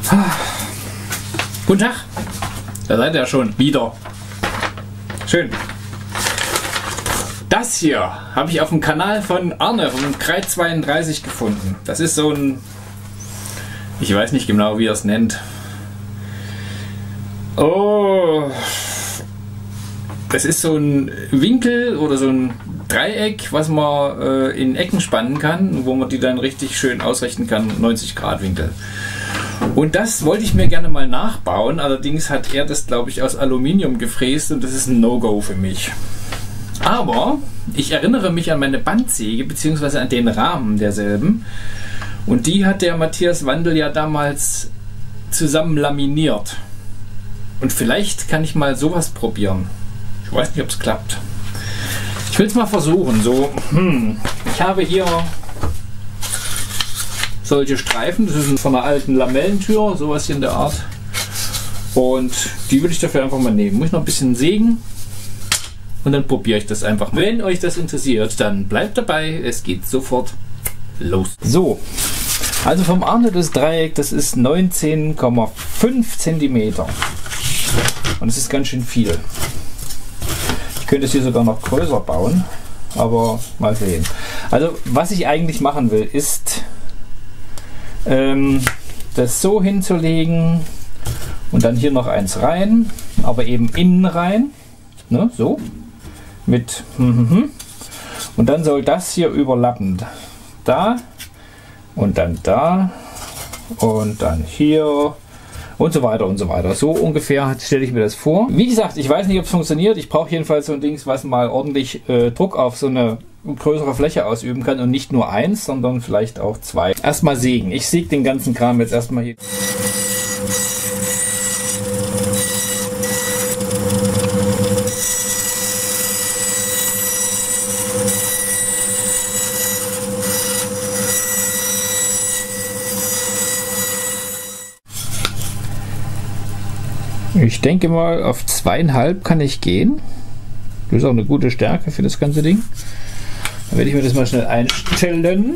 Guten Tag, da seid ihr ja schon wieder. Schön. Das hier habe ich auf dem Kanal von Arne vom Kreis 32 gefunden. Das ist so ein, ich weiß nicht genau, wie er es nennt. Oh, das ist so ein Winkel oder so ein Dreieck, was man in Ecken spannen kann, wo man die dann richtig schön ausrichten kann, 90 Grad Winkel. Und das wollte ich mir gerne mal nachbauen, allerdings hat er das, glaube ich, aus Aluminium gefräst und das ist ein No-Go für mich. Aber ich erinnere mich an meine Bandsäge bzw. an den Rahmen derselben und die hat der Matthias Wandel ja damals zusammen laminiert. Und vielleicht kann ich mal sowas probieren. Ich weiß nicht, ob es klappt. Ich will es mal versuchen. So, ich habe hier solche Streifen. Das ist von einer alten Lamellentür, sowas hier in der Art. Und die will ich dafür einfach mal nehmen. Muss ich noch ein bisschen sägen und dann probiere ich das einfach mal. Wenn euch das interessiert, dann bleibt dabei. Es geht sofort los. So, also vom Arne das Dreieck, das ist 19,5 cm. Und es ist ganz schön viel. Ich könnte es hier sogar noch größer bauen, aber mal sehen. Also was ich eigentlich machen will, ist das so hinzulegen und dann hier noch eins rein, aber eben innen rein, ne, so, mit und dann soll das hier überlappen, da und dann da und dann hier und so weiter und so weiter. So ungefähr stelle ich mir das vor. Wie gesagt, ich weiß nicht, ob es funktioniert. Ich brauche jedenfalls so ein Ding, was mal ordentlich Druck auf so eine größere Fläche ausüben kann und nicht nur eins, sondern vielleicht auch zwei. Erstmal sägen. Ich säge den ganzen Kram jetzt erstmal hier. Ich denke mal, auf 2,5 kann ich gehen. Das ist auch eine gute Stärke für das ganze Ding. Dann werde ich mir das mal schnell einstellen.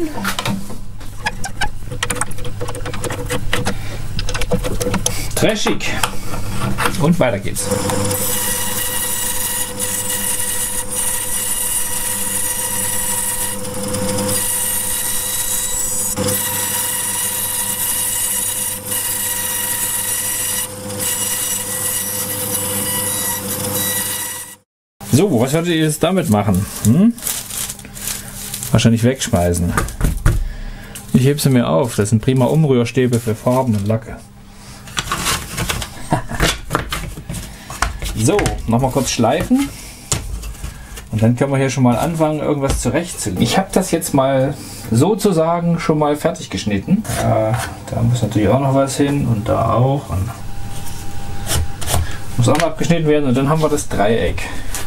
Trashig. Und weiter geht's. So, was werdet ihr jetzt damit machen? Wahrscheinlich wegschmeißen. Ich hebe sie mir auf. Das sind prima Umrührstäbe für Farben und Lacke. So, nochmal kurz schleifen. Und dann können wir hier schon mal anfangen, irgendwas zurechtzulegen. Ich habe das jetzt mal sozusagen schon mal fertig geschnitten. Da muss natürlich auch noch was hin und da auch. Und muss auch noch abgeschnitten werden und dann haben wir das Dreieck.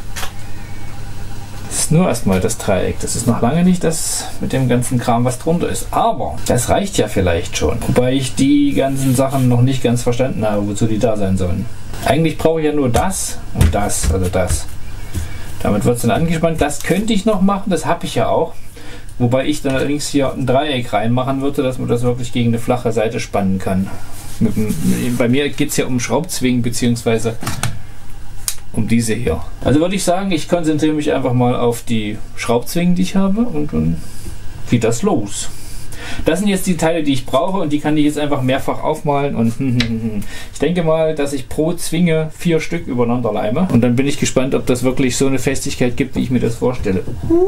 Nur erstmal das Dreieck. Das ist noch lange nicht das mit dem ganzen Kram, was drunter ist. Aber das reicht ja vielleicht schon. Wobei ich die ganzen Sachen noch nicht ganz verstanden habe, wozu die da sein sollen. Eigentlich brauche ich ja nur das und das, also das. Damit wird es dann angespannt. Das könnte ich noch machen, das habe ich ja auch. Wobei ich dann allerdings hier ein Dreieck reinmachen würde, dass man das wirklich gegen eine flache Seite spannen kann. Bei mir geht es ja um Schraubzwingen bzw. um diese hier. Also würde ich sagen, ich konzentriere mich einfach mal auf die Schraubzwingen, die ich habe und dann geht das los. Das sind jetzt die Teile, die ich brauche und die kann ich jetzt einfach mehrfach aufmalen und ich denke mal, dass ich pro Zwinge 4 Stück übereinander leime und dann bin ich gespannt, ob das wirklich so eine Festigkeit gibt, wie ich mir das vorstelle.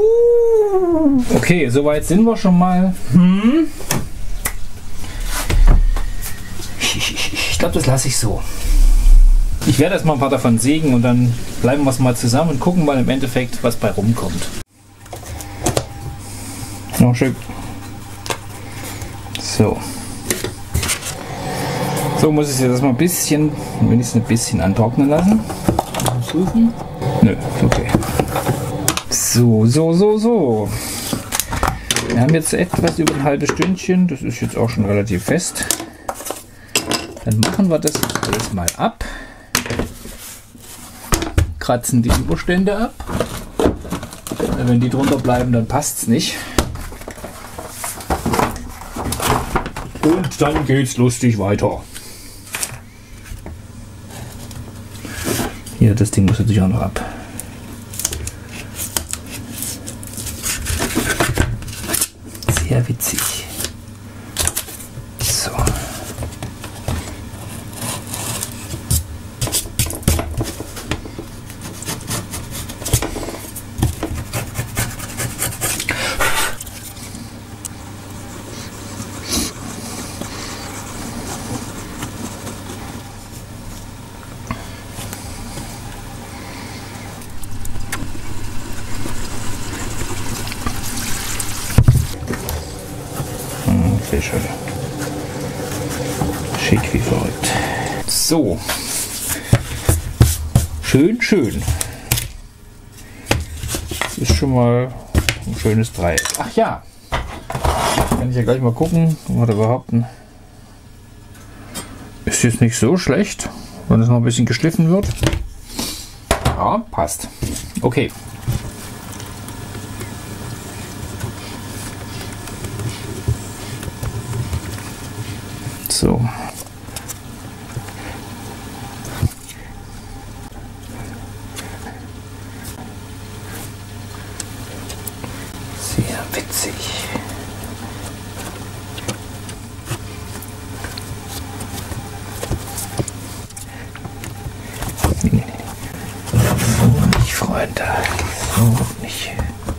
Okay, soweit sind wir schon mal. Ich glaube, das lasse ich so. Ich werde erstmal ein paar davon sägen und dann bleiben wir es mal zusammen und gucken mal im Endeffekt, was bei rumkommt. Noch schön. So. So muss ich es jetzt erstmal ein bisschen, wenigstens ein bisschen antrocknen lassen. Nö, okay. So. Wir haben jetzt etwas über ein halbes Stündchen. Das ist jetzt auch schon relativ fest. Dann machen wir das alles mal ab. Kratzen die Überstände ab. Wenn die drunter bleiben, dann passt es nicht. Und dann geht's lustig weiter. Hier, das Ding muss natürlich auch noch ab. Sehr witzig. So. Sehr schön. Schick wie verrückt. So. Schön, schön. Das ist schon mal ein schönes Dreieck. Ach ja. Kann ich ja gleich mal gucken oder behaupten. Ist jetzt nicht so schlecht, wenn es noch ein bisschen geschliffen wird. Ja, passt. Okay. So. Sehr witzig. So nicht, Freunde. So nicht.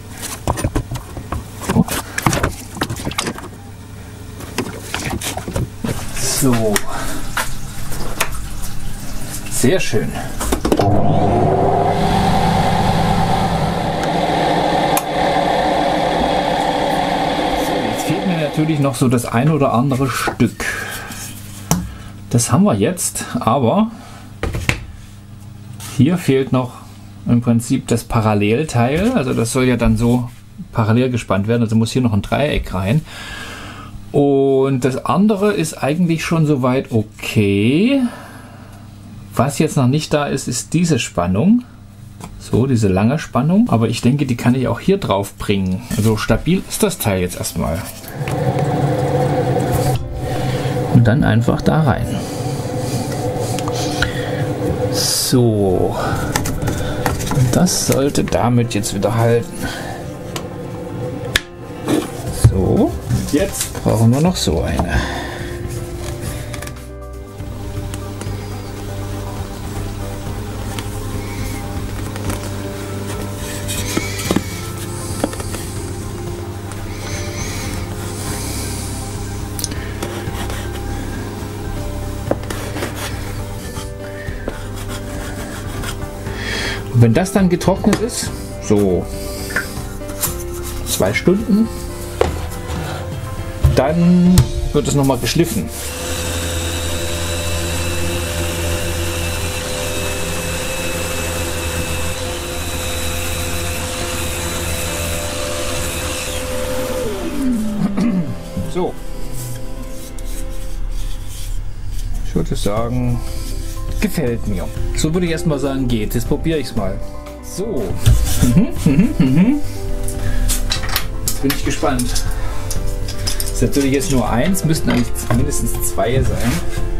So. Sehr schön. Jetzt fehlt mir natürlich noch so das ein oder andere Stück. Das haben wir jetzt, aber hier fehlt noch im Prinzip das Parallelteil. Also das soll ja dann so parallel gespannt werden. Also muss hier noch ein Dreieck rein. Und das andere ist eigentlich schon soweit okay. Was jetzt noch nicht da ist, ist diese Spannung. So, diese lange Spannung. Aber ich denke, die kann ich auch hier drauf bringen. Also stabil ist das Teil jetzt erstmal. Und dann einfach da rein. So. Und das sollte damit jetzt wieder halten. So. Jetzt brauchen wir noch so eine. Und wenn das dann getrocknet ist, so 2 Stunden, dann wird es nochmal geschliffen. So. Ich würde sagen, gefällt mir. So würde ich erstmal sagen, geht. Jetzt probiere ich es mal. So. Jetzt bin ich gespannt. Das ist natürlich jetzt nur eins, müssten eigentlich mindestens 2 sein.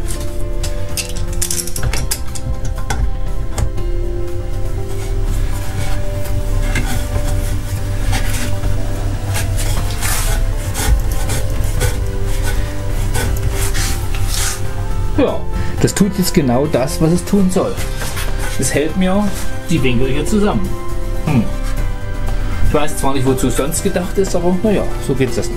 Ja, das tut jetzt genau das, was es tun soll. Es hält mir die Winkel hier zusammen. Ich weiß zwar nicht, wozu es sonst gedacht ist, aber naja, so geht es.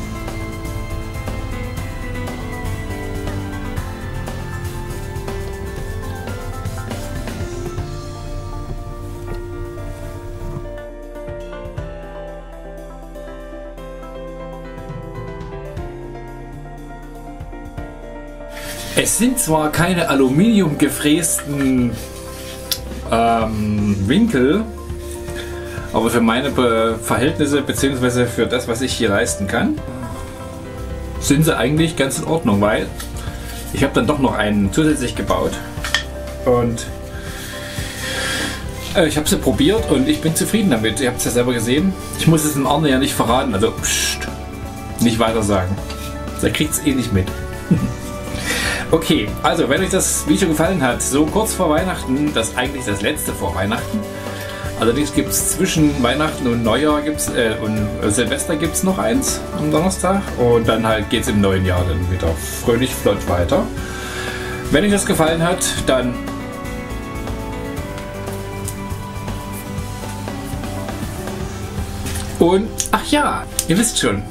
Es sind zwar keine Aluminium gefrästen Winkel, aber für meine Verhältnisse bzw. für das, was ich hier leisten kann, sind sie eigentlich ganz in Ordnung, weil ich habe dann doch noch einen zusätzlich gebaut und ich habe sie probiert und ich bin zufrieden damit. Ihr habt es ja selber gesehen. Ich muss es dem Arne ja nicht verraten, also nicht weiter sagen. Der kriegt es eh nicht mit. Okay, also wenn euch das Video gefallen hat, so kurz vor Weihnachten, das ist eigentlich das letzte vor Weihnachten. Allerdings gibt es zwischen Weihnachten und Neujahr und Silvester gibt es noch eins am Donnerstag. Und dann halt geht es im neuen Jahr dann wieder fröhlich flott weiter. Wenn euch das gefallen hat, dann und ach ja, ihr wisst schon.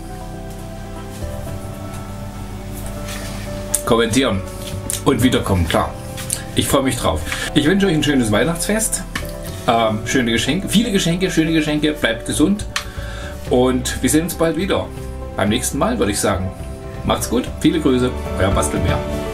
Kommentieren und wiederkommen, klar. Ich freue mich drauf. Ich wünsche euch ein schönes Weihnachtsfest. Schöne Geschenke, viele Geschenke, schöne Geschenke. Bleibt gesund und wir sehen uns bald wieder. Beim nächsten Mal würde ich sagen. Macht's gut, viele Grüße, euer Bastelbär.